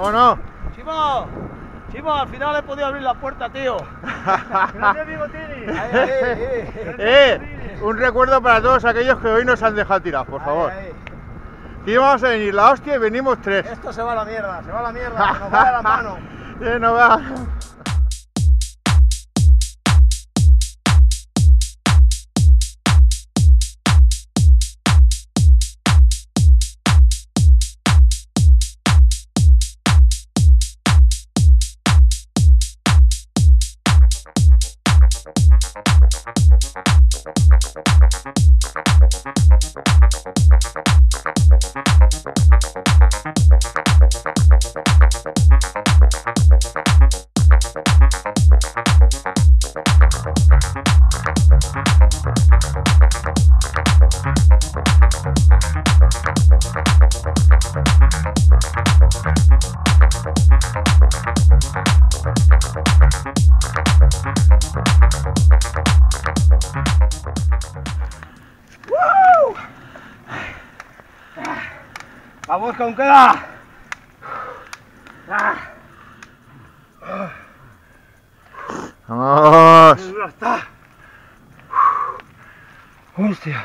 ¿O no? Chimo, al final he podido abrir la puerta, tío. Gracias, Bigotini. Un recuerdo para todos aquellos que hoy nos han dejado tirados, por favor. Aquí vamos a venir la hostia y venimos 3. Esto se va a la mierda, se nos va de la mano. No va. Vamos con queda. Vamos. Ya está. Hostia.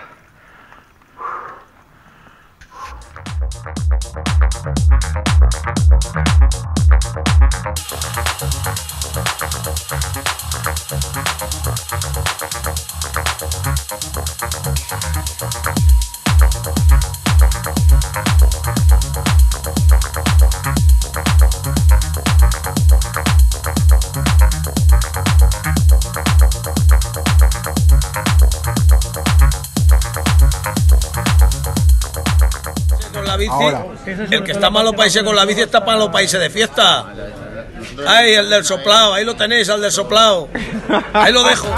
El que está malo país con la bici está para los países de fiesta. Ay, el del soplao, ahí lo tenéis, al del soplao. Ahí lo dejo.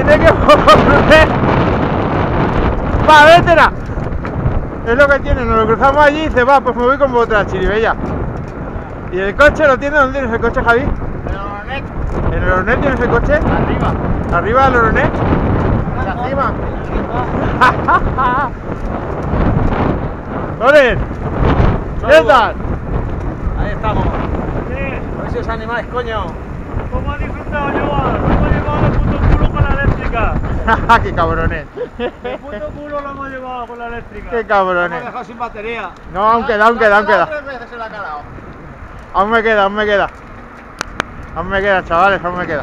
¡Vete que volver! ¡Va, vétela! Es lo que tiene, nos lo cruzamos allí y dice, va, pues me voy con vosotras, chiribella. ¿Y el coche lo tiene? ¿Dónde tienes el coche, Javi? En el Oronet. ¿En el Oronet tienes el coche? Arriba. ¿Arriba del Oronet? De encima. ¡Loren! ¿Qué tal? Ahí estamos. Sí. A ver si os animáis, coño. ¿Cómo ha disfrutado, Joan? Lo hemos llevado de puto culo con la eléctrica. ¡Qué cabrones! De puto culo lo hemos llevado con la eléctrica. ¡Qué Hemos cabrones! dejado sin batería. No, aún queda, aún queda, aún queda. 3 veces se la ha calado. Aún me queda, aún me queda. Aún me queda, chavales, aún me queda.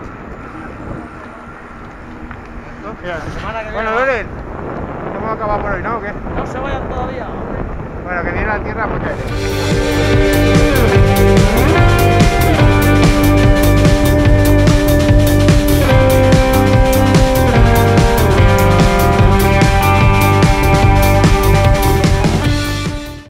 Mira. Semana que Bueno, viene. Loren, hemos acabado por hoy, ¿no? ¿O qué? No se vayan todavía. Bueno, que viene la tierra porque...